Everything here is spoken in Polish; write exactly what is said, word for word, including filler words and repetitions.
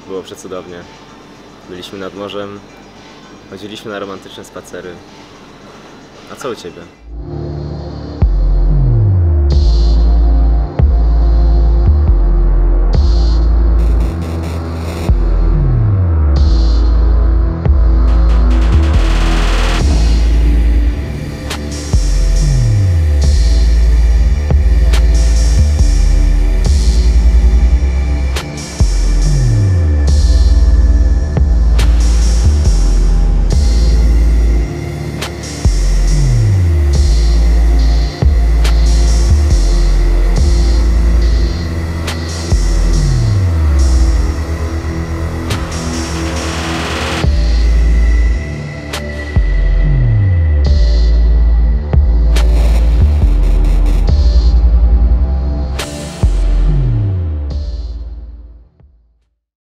było przecudownie. Byliśmy nad morzem, chodziliśmy na romantyczne spacery. A co u Ciebie?